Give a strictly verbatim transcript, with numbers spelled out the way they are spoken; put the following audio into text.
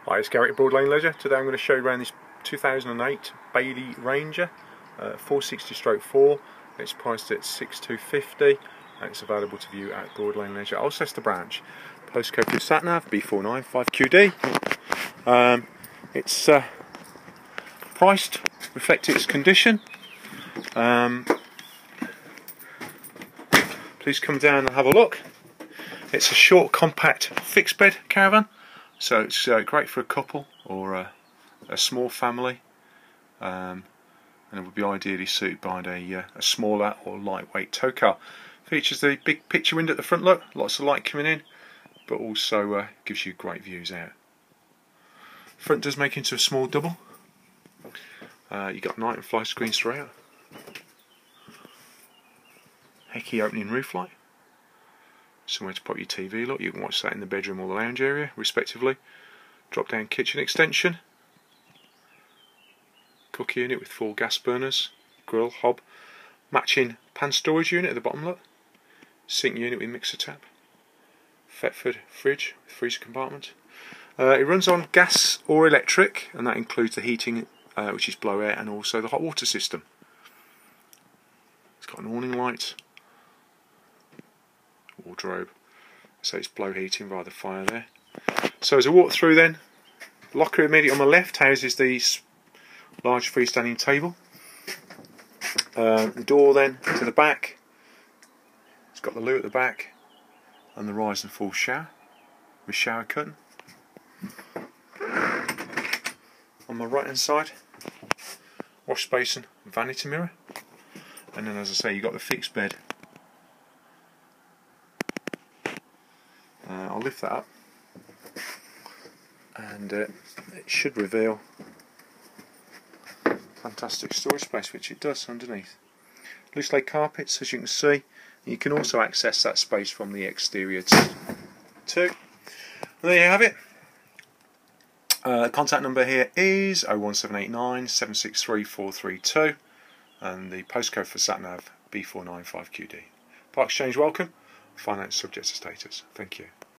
Hi, it's Gary at Broad Lane Leisure. Today I'm going to show you around this two thousand eight Bailey Ranger uh, four sixty stroke four. It's priced at six thousand two hundred fifty dollars and it's available to view at Broad Lane Leisure, Alcester branch. Postcode for your sat nav B four nine five Q D. Um, it's uh, priced, reflect its condition. Um, please come down and have a look. It's a short, compact, fixed bed caravan. So it's uh, great for a couple or a, a small family, um, and it would be ideally suited by a, uh, a smaller or lightweight tow car. Features the big picture window at the front, look, lots of light coming in, but also uh, gives you great views out. Front does make into a small double. Uh, you got night and fly screens throughout. Hecky opening roof light. Somewhere to put your T V, look, you can watch that in the bedroom or the lounge area respectively. Drop down kitchen extension, cook unit with four gas burners, grill, hob, matching pan storage unit at the bottom, look, sink unit with mixer tap, Thetford fridge with freezer compartment. Uh, it runs on gas or electric, and that includes the heating, uh, which is blow air, and also the hot water system. It's got an awning light, wardrobe, so it's blow heating via the fire there. So as I walk through then, locker immediately on my left houses the large freestanding table. Uh, the door then to the back, it's got the loo at the back and the rise and fall shower with shower curtain. On my right hand side, wash basin and vanity mirror, and then as I say you've got the fixed bed. Uh, I'll lift that up and uh, it should reveal fantastic storage space, which it does underneath. Loose laid carpets, as you can see. You can also access that space from the exterior too. And there you have it. Uh, contact number here is oh one seven eight nine seven six three four three two and the postcode for satnav B four nine five Q D. Part exchange welcome. Finance subject to status. Thank you.